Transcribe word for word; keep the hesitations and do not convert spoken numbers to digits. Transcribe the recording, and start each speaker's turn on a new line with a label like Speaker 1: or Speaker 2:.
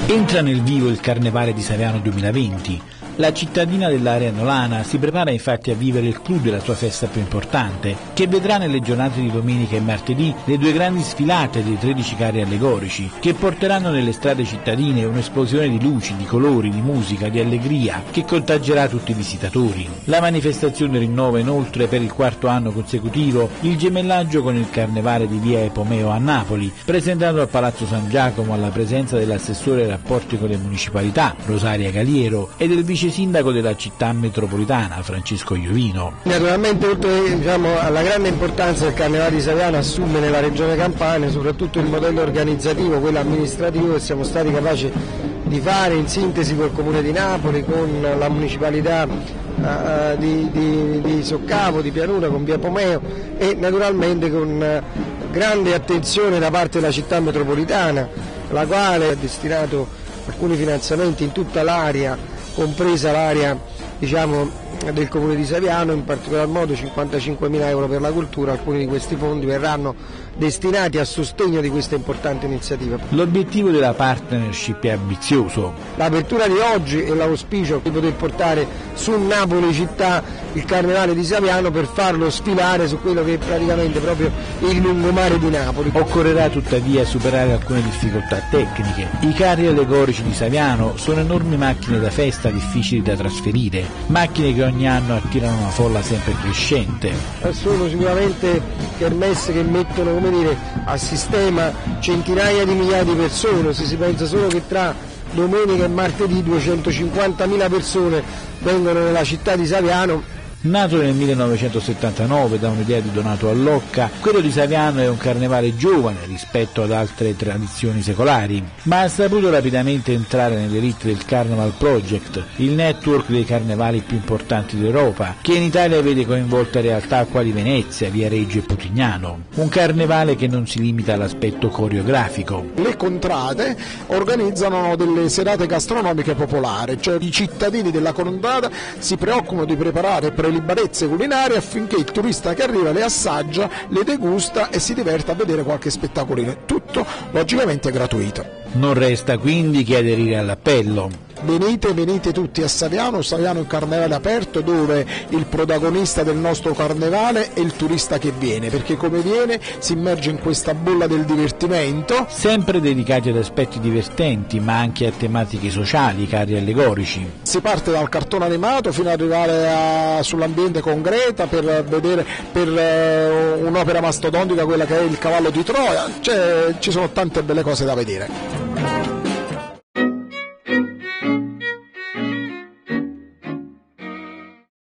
Speaker 1: Entra nel vivo il Carnevale di Saviano duemilaventi. La cittadina dell'area nolana si prepara infatti a vivere il clou della sua festa più importante, che vedrà nelle giornate di domenica e martedì le due grandi sfilate dei tredici carri allegorici, che porteranno nelle strade cittadine un'esplosione di luci, di colori, di musica, di allegria, che contagerà tutti i visitatori. La manifestazione rinnova inoltre per il quarto anno consecutivo il gemellaggio con il Carnevale di via Epomeo a Napoli, presentato al Palazzo San Giacomo alla presenza dell'assessore ai rapporti con le municipalità, Rosaria Galiero, e del vice sindaco della città metropolitana, Francesco Iovino.
Speaker 2: Naturalmente, oltre diciamo, alla grande importanza del Carnevale di Saviano assume nella regione Campania, soprattutto il modello organizzativo, quello amministrativo che siamo stati capaci di fare in sintesi col Comune di Napoli, con la municipalità uh, di, di, di Soccavo, di Pianura, con via Pomeo e naturalmente con uh, grande attenzione da parte della città metropolitana, la quale ha destinato alcuni finanziamenti in tutta l'area, compresa l'area diciamo, del Comune di Saviano, in particolar modo cinquantacinquemila euro per la cultura. Alcuni di questi fondi verranno destinati a sostegno di questa importante iniziativa.
Speaker 1: L'obiettivo della partnership è ambizioso.
Speaker 2: L'apertura di oggi è l'auspicio di poter portare su Napoli città il Carnevale di Saviano per farlo sfilare su quello che è praticamente proprio il lungomare di Napoli.
Speaker 1: Occorrerà tuttavia superare alcune difficoltà tecniche. I carri allegorici di Saviano sono enormi macchine da festa difficili da trasferire, macchine che ogni anno attirano una folla sempre crescente.
Speaker 2: Sono sicuramente kermesse che mettono, come dire, a sistema centinaia di migliaia di persone. Se si pensa solo che tra domenica e martedì duecentocinquantamila persone vengono nella città di Saviano.
Speaker 1: Nato nel millenovecentosettantanove da un'idea di Donato Allocca, quello di Saviano è un carnevale giovane rispetto ad altre tradizioni secolari, ma ha saputo rapidamente entrare nell'elite del Carnival Project, il network dei carnevali più importanti d'Europa, che in Italia vede coinvolte realtà quali Venezia, Viareggio e Putignano. Un carnevale che non si limita all'aspetto coreografico.
Speaker 3: Le contrade organizzano delle serate gastronomiche popolari, cioè i cittadini della contrada si preoccupano di preparare prelibatezze culinarie affinché il turista che arriva le assaggia, le degusta e si diverta a vedere qualche spettacolino. Tutto logicamente gratuito.
Speaker 1: Non resta quindi che aderire all'appello.
Speaker 3: Venite, venite tutti a Saviano, Saviano è un carnevale aperto dove il protagonista del nostro carnevale è il turista che viene, perché come viene si immerge in questa bolla del divertimento.
Speaker 1: Sempre dedicati ad aspetti divertenti, ma anche a tematiche sociali, carri allegorici.
Speaker 3: Si parte dal cartone animato fino ad arrivare a, sull'ambiente con Greta per vedere per uh, un'opera mastodontica, quella che è il Cavallo di Troia, cioè, ci sono tante belle cose da vedere.